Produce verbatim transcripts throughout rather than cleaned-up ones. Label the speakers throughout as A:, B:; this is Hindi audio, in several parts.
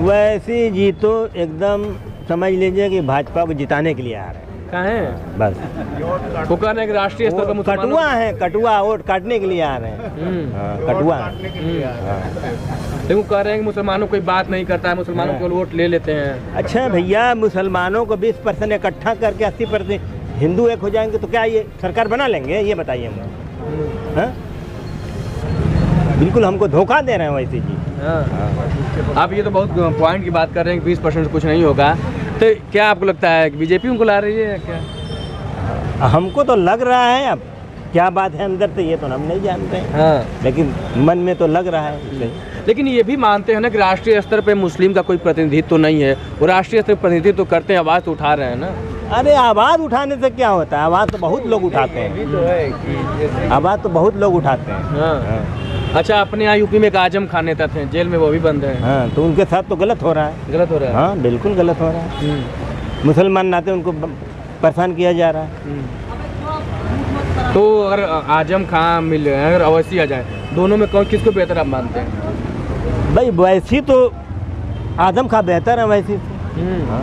A: वैसी जी तो एकदम समझ लीजिए कि भाजपा को जिताने के लिए आ रहे हैं।
B: कहाँ है
A: बस
B: वो कह रहे हैं कि राष्ट्रीय स्तर पर मुसलमानों
A: कटुआ है, कटुआ वोट काटने के लिए आ रहे हैं।
B: हम्म,
A: हाँ, कटुआ
B: लेकिन वो कह रहे हैं कि मुसलमानों कोई बात नहीं करता है, मुसलमानों के वोट ले लेते हैं।
A: अच्छा भैया, मुसलमानों को बीस परसेंट इकट्ठा करके अस्सी परसेंट हिंदू एक हो जाएंगे तो क्या ये सरकार बना लेंगे? ये बताइए हमको। हाँ? बिल्कुल हमको धोखा दे रहे हैं वैसे जी।
B: हाँ। आप ये तो बहुत पॉइंट की बात कर रहे हैं कि बीस परसेंट कुछ नहीं होगा, तो क्या आपको लगता है कि बीजेपी उनको ला रही है या क्या?
A: हमको तो लग रहा है, अब क्या बात है अंदर से ये तो हम नहीं जानते हैं।
B: हाँ।
A: लेकिन मन में तो लग रहा है।
B: लेकिन ये भी मानते हैं ना कि राष्ट्रीय स्तर पे मुस्लिम का कोई प्रतिनिधित्व तो नहीं है, वो राष्ट्रीय स्तर पर प्रतिनिधित्व तो करते हैं, आवाज़ तो उठा रहे हैं ना।
A: अरे आवाज़ उठाने से क्या होता है? आवाज़ तो बहुत लोग उठाते हैं, आवाज़ तो बहुत लोग उठाते हैं।
B: हाँ। हाँ। अच्छा, अपने यहाँ यूपी में एक आजम खान नेता थे, जेल में वो भी बंद है।
A: हाँ, तो उनके साथ तो गलत हो रहा है।
B: गलत हो रहा है।
A: हाँ बिल्कुल गलत हो रहा है। मुसलमान नाते उनको परेशान किया जा रहा है।
B: तो अगर आजम खान मिल जाए, अगर अवैसी आ जाए, दोनों में कौन किसको बेहतर आप मानते हैं?
A: भाई वैसी तो आजम खान बेहतर है वैसी। हाँ।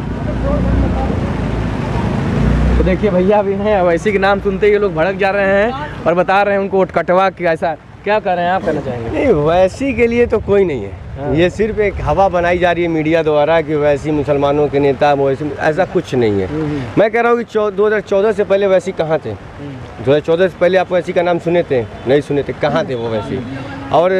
B: तो देखिए भैया अभी हैं, अवैसी के नाम सुनते ही ये लोग भड़क जा रहे हैं और बता रहे हैं उनको वोट कटवा के। ऐसा क्या कर रहे हैं आप, कहना चाहेंगे?
C: नहीं, वैसी के लिए तो कोई नहीं है। हाँ। ये सिर्फ एक हवा बनाई जा रही है मीडिया द्वारा कि वैसी मुसलमानों के नेता वैसी, ऐसा कुछ नहीं है। मैं कह रहा हूँ कि दो हज़ार चौदह से पहले वैसी कहाँ थे? दो हज़ार चौदह से पहले आप वैसी का नाम सुने थे? नहीं सुने थे। कहाँ थे वो वैसी? और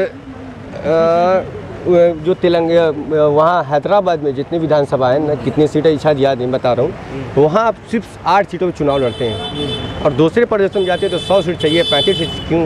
C: आ, जो तेलंगाना वहाँ हैदराबाद में जितनी विधानसभा है ना, कितनी सीटें इच्छा याद नहीं बता रहा हूँ, तो वहाँ आप सिर्फ आठ सीटों पर चुनाव लड़ते हैं और दूसरे प्रदेशों में जाते हैं तो सौ सीट चाहिए, पैंतीस सीट क्यों?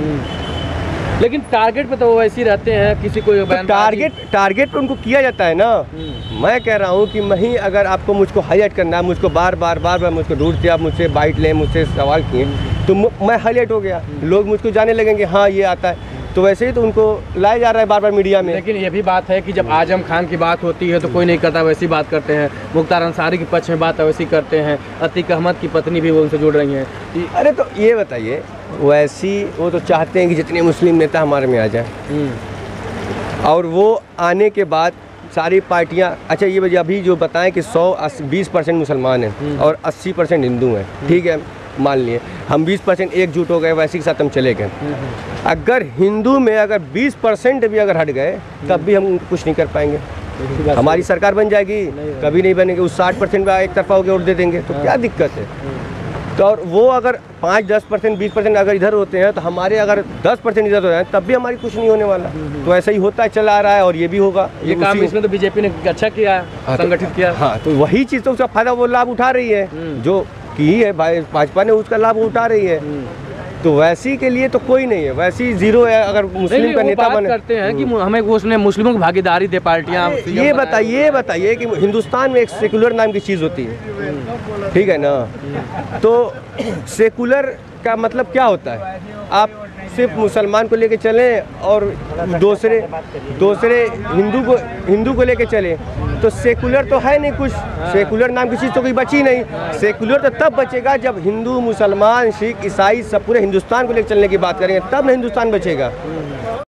B: लेकिन टारगेट पे तो वो वैसे ही रहते हैं, किसी को
C: तो टारगेट टारगेट पे उनको किया जाता है ना। मैं कह रहा हूँ कि मैं अगर आपको मुझको हाईलाइट करना है, मुझको बार बार बार बार मुझको ढूंढते, आप मुझसे बाइट लें, मुझसे सवाल किए, तो मैं हाईलाइट हो गया, लोग मुझको जाने लगेंगे हाँ ये आता है। तो वैसे ही तो उनको लाया जा रहा है बार बार मीडिया में।
B: लेकिन ये भी बात है कि जब आजम खान की बात होती है तो कोई नहीं करता, वैसी बात करते हैं। मुख्तार अंसारी के पक्ष में बात वैसी करते हैं, अतीक अहमद की पत्नी भी वो उनसे जुड़ रही हैं।
C: अरे तो ये बताइए, वैसी वो तो चाहते हैं कि जितने मुस्लिम नेता हमारे में आ जाए, और वो आने के बाद सारी पार्टियां, अच्छा ये वजह अभी जो बताएं कि सौ बीस परसेंट मुसलमान हैं और अस्सी परसेंट हिंदू हैं, ठीक है मान लिए हम बीस परसेंट एकजुट हो गए, वैसे के साथ हम चले गए। अगर हिंदू में अगर बीस परसेंट भी अगर हट गए तब भी हम कुछ नहीं कर पाएंगे। हमारी सरकार बन जाएगी? कभी नहीं बनेगी। उस साठ परसेंट एक तरफा होकर वोट दे देंगे तो क्या दिक्कत है? तो और वो अगर पाँच दस परसेंट बीस परसेंट अगर इधर होते हैं तो हमारे अगर दस परसेंट इधर हो जाए तब भी हमारी कुछ नहीं होने वाला। तो ऐसा ही होता है, चला आ रहा है और ये भी होगा।
B: ये काम इसमें तो बीजेपी ने अच्छा किया, संगठित किया।
C: हाँ, तो वही चीज़ तो उसका फायदा वो लाभ उठा रही है, जो की है भाजपा ने उसका लाभ उठा रही है। तो वैसी के लिए तो कोई नहीं है, वैसी जीरो है। अगर मुस्लिम का नेता बने
B: करते हैं कि हमें उसने मुस्लिमों की भागीदारी दे पार्टियां।
C: ये बताइए ये बताइए कि हिंदुस्तान में एक सेकुलर नाम की चीज़ होती है, ठीक है ना? तो सेकुलर का मतलब क्या होता है? आप सिर्फ मुसलमान को लेके चलें और दूसरे दूसरे हिंदू को हिंदू को लेके चलें, तो सेकुलर तो है नहीं कुछ। सेकुलर नाम की चीज़ तो कोई बची नहीं। सेकुलर तो तब बचेगा जब हिंदू, मुसलमान, सिख, ईसाई सब पूरे हिंदुस्तान को लेकर चलने की बात करेंगे, तब ना हिंदुस्तान बचेगा।